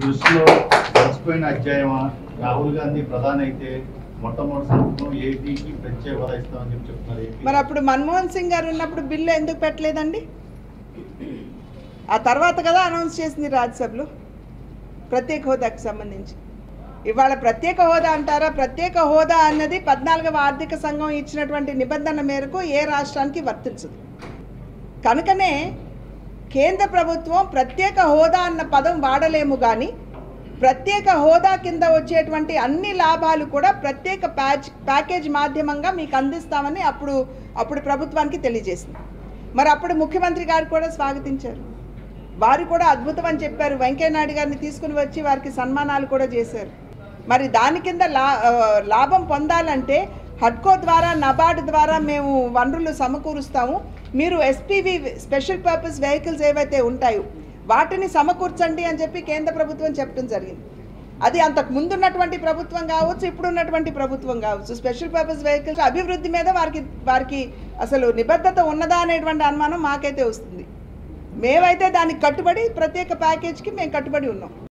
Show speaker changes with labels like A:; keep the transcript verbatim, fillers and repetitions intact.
A: దృష్టిలో మర్చిపోయిన అధ్యాయమా? రాహుల్ గాంధీ ప్రధాని అయితే మొట్టమొదటి సంవత్సరం ఏపీకి ప్రత్యేక హోదా ఇస్తామని చెప్పి చెప్తున్నారు.
B: మరి అప్పుడు మన్మోహన్ సింగ్ గారు ఉన్నప్పుడు బిల్లు ఎందుకు పెట్టలేదండి? ఆ తర్వాత కదా అనౌన్స్ చేసింది రాజ్యసభలో ప్రత్యేక హోదాకు సంబంధించి. ఇవాళ ప్రత్యేక హోదా అంటారా? ప్రత్యేక హోదా అన్నది పద్నాలుగవ ఆర్థిక సంఘం ఇచ్చినటువంటి నిబంధన మేరకు ఏ రాష్ట్రానికి వర్తించదు. కనుకనే కేంద్ర ప్రభుత్వం ప్రత్యేక హోదా అన్న పదం వాడలేము, కానీ ప్రత్యేక హోదా కింద వచ్చేటువంటి అన్ని లాభాలు కూడా ప్రత్యేక ప్యాచ్ ప్యాకేజ్ మాధ్యమంగా మీకు అందిస్తామని అప్పుడు అప్పుడు ప్రభుత్వానికి తెలియజేసింది. మరి అప్పుడు ముఖ్యమంత్రి గారు కూడా స్వాగతించారు. వారు కూడా అద్భుతం అని చెప్పారు. వెంకయ్యనాయుడు గారిని తీసుకుని వచ్చి వారికి సన్మానాలు కూడా చేశారు. మరి దాని కింద లా లాభం పొందాలంటే హడ్కో ద్వారా, నబార్డ్ ద్వారా మేము వనరులు సమకూరుస్తాము, మీరు ఎస్పీవి స్పెషల్ పర్పస్ వెహికల్స్ ఏవైతే ఉంటాయో వాటిని సమకూర్చండి అని చెప్పి కేంద్ర ప్రభుత్వం చెప్పడం జరిగింది. అది అంతకు ముందున్నటువంటి ప్రభుత్వం కావచ్చు, ఇప్పుడున్నటువంటి ప్రభుత్వం కావచ్చు, స్పెషల్ పర్పస్ వెహికల్స్ అభివృద్ధి మీద వారికి వారికి అసలు నిబద్ధత ఉన్నదా అనేటువంటి అనుమానం మాకైతే వస్తుంది. మేమైతే దానికి కట్టుబడి ప్రత్యేక ప్యాకేజ్కి మేము కట్టుబడి ఉన్నాం.